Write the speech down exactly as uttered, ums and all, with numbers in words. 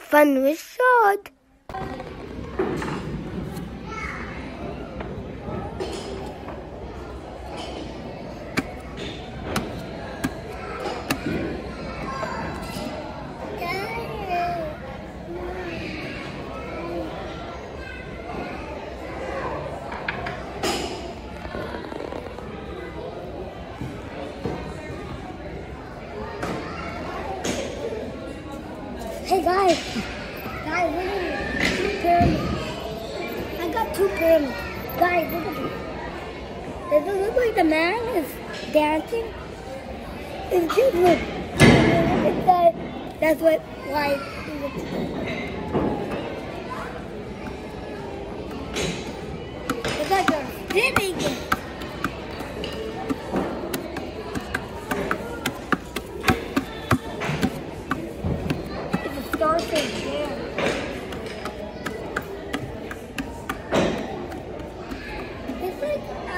fun resort. Hey guys, guys, look at this. Two pyramids. I got two pyramids. Guys, look at this. Does it look like the man is dancing? It's cute, look. It's that, that's what, why he looks. It's like you're spinning it. Starfish there. It's like